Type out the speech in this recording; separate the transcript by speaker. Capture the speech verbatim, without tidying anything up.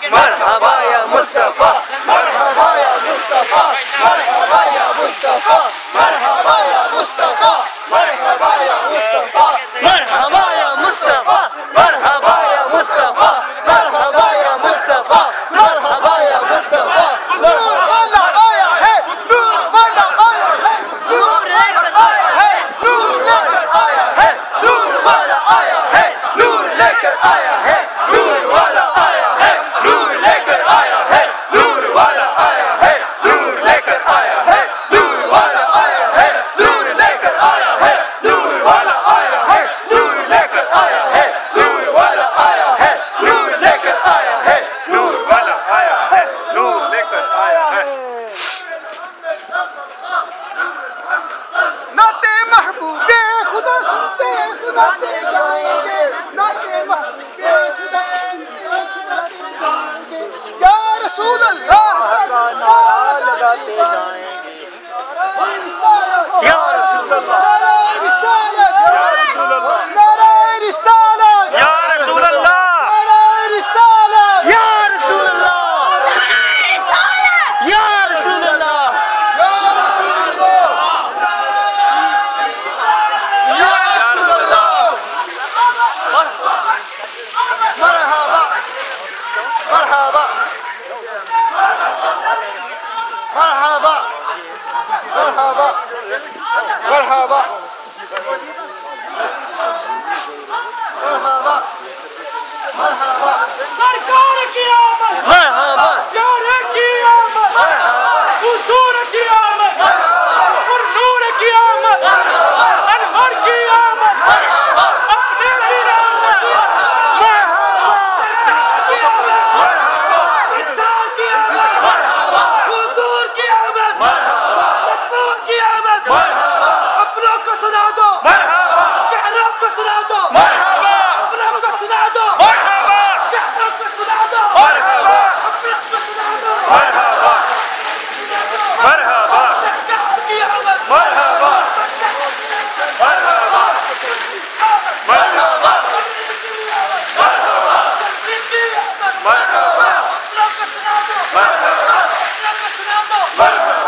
Speaker 1: مرحبا يا مصطفى مرحبا يا مصطفى مرحبا يا مصطفى مرحبا يا مصطفى مرحبا يا مصطفى مرحبا يا مصطفى مرحبا يا مصطفى مرحبا يا مصطفى مرحبا يا مصطفى نور والا آیا ہے نور والا آیا ہے نور लेकर आया है नूर लेकर आया है नूर वाला आया है नूर लेकर आया है नूर वाला आया है नूर लेकर आया है नूर वाला आया है नूर लेकर आया है नूर वाला आया है नूर लेकर आया है नूर वाला आया है नूर लेकर आया है नूर वाला आया है नूर लेकर आया है नूर वाला आया है नूर लेकर आया है नाते महबूबे खुदा सुनते सुनाते जाएंगे नाते महबूबे खुदा सुनते सुनाते जाएंगे या रसूल अल्लाह का नारा लगाते जाएंगे या रसूल अल्लाह नारा रिसालत नारा रिसालत या रसूल अल्लाह नारा रिसालत या रसूल अल्लाह या रसूल अल्लाह या रसूल अल्लाह مرحبا مرحبا مرحبا مرحبا مرحبا مرحبا مرحبا
Speaker 2: सरकार की आमद
Speaker 1: مرحبا
Speaker 2: प्यार की आमद हुजूर की आमद और नूर की आमद अनवर की आमद अपने की आमद
Speaker 1: हुजूर की आमद मकबूल की आमद अपनों को सुना दो गहरों को सुना दो अपनों को सुना दो गहरों को सुना दो अपनों को सुना दो सरकार की आमद मरहबा मरहबा मरहबा मरहबा मरहबा अपनों को सुना दो अपनों को सुना दो